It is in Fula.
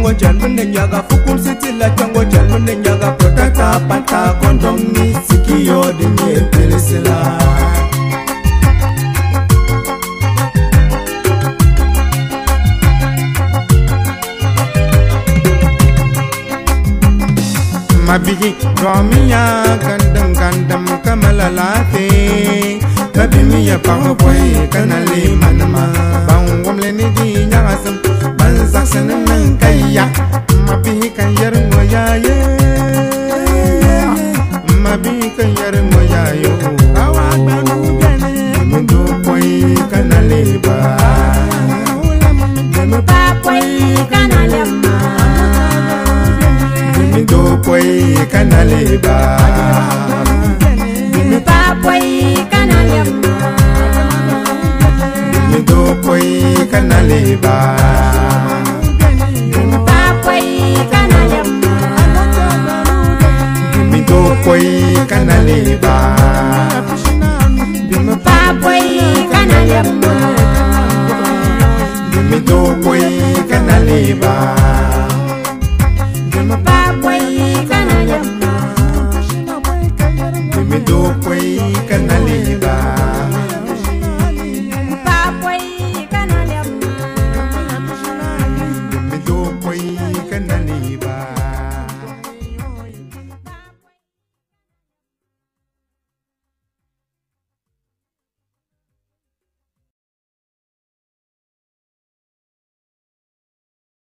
chango jalmune nyaga fukum sitila chango jalmune nyaga protata panta kondom ni sikiyo dinye pelisila Mabiji romiya gandam kamalalate kabimiya pangoy kanali manama bangom leni di nyasam bansak seneng kaya mabihi kayar ngoyaye mabihi kayar ngoyayo awak banu gane mundu koy kanali ba Papoy kanali ma mundu koy kanali ba Papoy kanali ma mundu koy kanali ba Papoy kanali ma mundu koy kanali ba Papoy kanali ma mundu koy kanali ba